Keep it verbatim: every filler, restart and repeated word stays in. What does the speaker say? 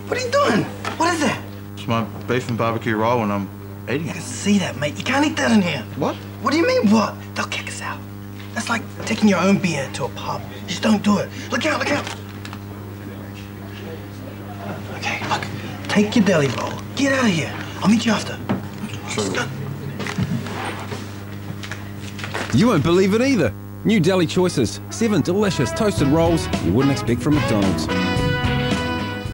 What are you doing? What is that? It's my beef and barbecue roll and I'm eating I it. can see that, mate. You can't eat that in here. What? What do you mean, what? They'll kick us out. That's like taking your own beer to a pub. Just don't do it. Look out, look out. Okay, look. Take your deli roll. Get out of here. I'll meet you after. Sure. You won't believe it either. New Deli choices. Seven delicious toasted rolls you wouldn't expect from McDonald's.